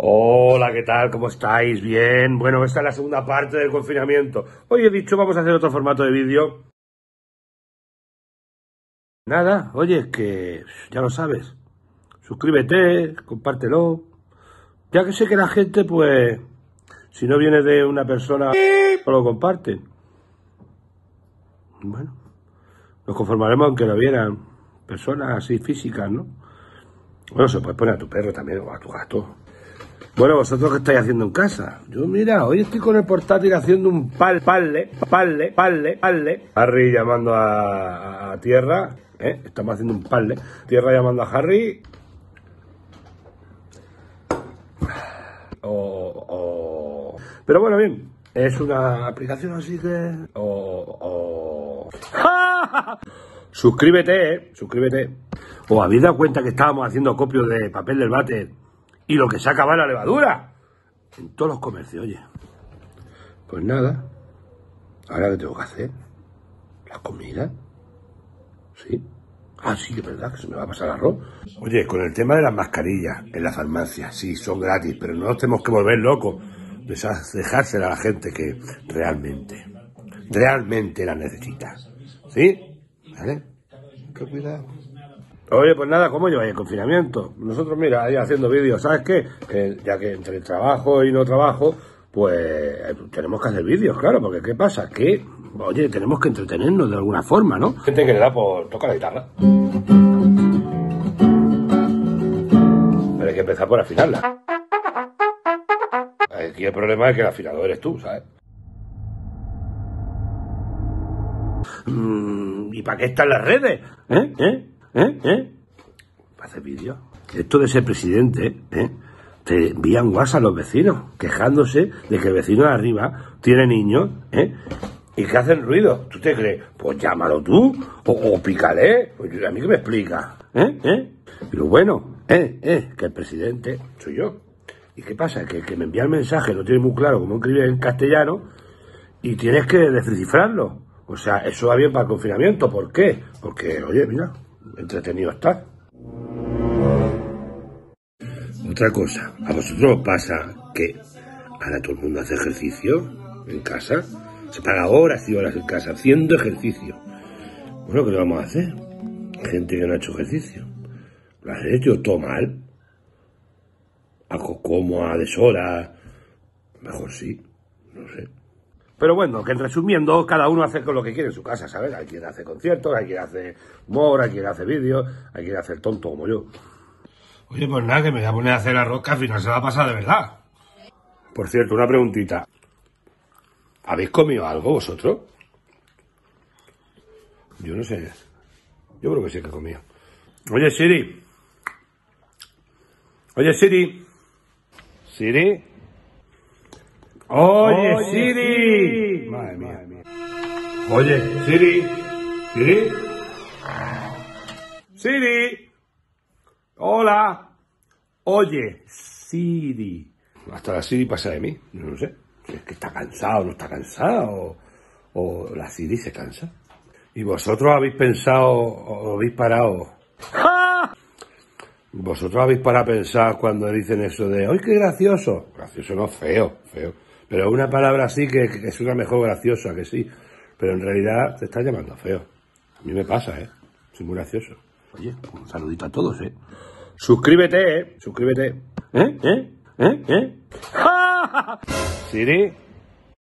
Hola, ¿qué tal? ¿Cómo estáis? ¿Bien? Bueno, esta es la segunda parte del confinamiento. Hoy he dicho, vamos a hacer otro formato de vídeo. Nada, oye, es que ya lo sabes. Suscríbete, compártelo. Ya que sé que la gente, pues, si no viene de una persona, no lo comparten. Bueno, nos conformaremos aunque lo vieran personas así físicas, ¿no? Bueno, se puede poner a tu perro también o a tu gato. Bueno, ¿vosotros qué estáis haciendo en casa? Yo, mira, hoy estoy con el portátil haciendo un palle. Harry llamando a Tierra, estamos haciendo un palle. Tierra llamando a Harry. Pero bueno, bien, es una aplicación así que... Suscríbete, suscríbete. ¿Os habéis dado cuenta que estábamos haciendo copios de papel del váter y lo que se acaba la levadura? En todos los comercios, oye. Pues nada. ¿Ahora qué tengo que hacer? ¿La comida? ¿Sí? Ah, sí, es verdad, que se me va a pasar el arroz. Oye, con el tema de las mascarillas en la farmacia, sí, son gratis, pero no nos tenemos que volver locos. Dejársela a la gente que realmente la necesita. ¿Sí? ¿Vale? Qué cuidado. Oye, pues nada, ¿cómo lleváis el confinamiento? Nosotros, mira, ahí haciendo vídeos, ¿sabes qué? Que ya que entre el trabajo y no trabajo, pues tenemos que hacer vídeos, claro, porque ¿qué pasa? Que, oye, tenemos que entretenernos de alguna forma, ¿no? Gente que le da por tocar la guitarra. Pero hay que empezar por afinarla. Aquí el problema es que el afinador eres tú, ¿sabes? ¿Y para qué están las redes? Para hacer vídeos. Esto de ser presidente, te envían WhatsApp a los vecinos, quejándose de que el vecino de arriba tiene niños, y que hacen ruido. ¿Tú te crees? Pues llámalo tú, o pícale. Pues a mí que me explica, Pero bueno, que el presidente soy yo. ¿Y qué pasa? Que me envía el mensaje, no tiene muy claro cómo escribir en castellano, y tienes que descifrarlo. O sea, eso va bien para el confinamiento. ¿Por qué? Porque, oye, mira, entretenido está. Otra cosa, ¿a vosotros os pasa que ahora todo el mundo hace ejercicio en casa? Se paga horas y horas en casa haciendo ejercicio. Bueno, ¿qué le vamos a hacer? Gente que no ha hecho ejercicio. ¿Lo has hecho todo mal? ¿Algo como a deshora? Mejor sí, no sé. Pero bueno, que en resumiendo, cada uno hace con lo que quiere en su casa, ¿sabes? Hay quien hace conciertos, hay quien hace humor, hay quien hace vídeos, hay quien hace el tonto como yo. Oye, pues nada, que me voy a poner a hacer arroz, que al final se va a pasar de verdad. Por cierto, una preguntita. ¿Habéis comido algo vosotros? Yo no sé. Yo creo que sí que he comido. Oye, Siri. Oye, Siri. Siri. Oye, Siri. Madre mía. Oye, Siri. Siri. Siri. Hola. Oye, Siri. Hasta la Siri pasa de mí. Yo no sé. Si es que está cansado, no está cansado. O la Siri se cansa. ¿Y vosotros habéis pensado o habéis parado? ¡Ah! ¿Vosotros habéis parado a pensar cuando dicen eso de ¡ay, qué gracioso! Gracioso no, feo. Pero una palabra así que suena mejor graciosa, que sí. Pero en realidad te estás llamando feo. A mí me pasa, soy muy gracioso. Oye, un saludito a todos, Suscríbete, suscríbete. Siri.